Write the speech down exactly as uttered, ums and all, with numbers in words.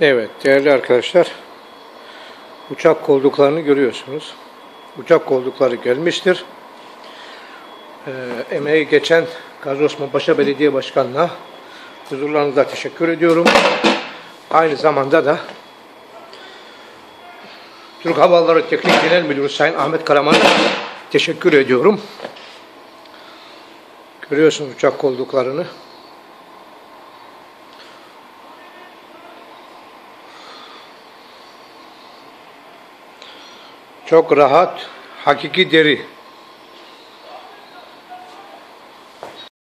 Evet değerli arkadaşlar, uçak kolduklarını görüyorsunuz. Uçak koldukları gelmiştir. Ee, emeği geçen Gazi Osman Paşa Belediye Başkanı'na huzurlarınızda teşekkür ediyorum. Aynı zamanda da Türk Hava Yolları Teknik Genel Müdürü Sayın Ahmet Karaman'a teşekkür ediyorum. Görüyorsunuz uçak kolduklarını. Çok rahat, hakiki deri.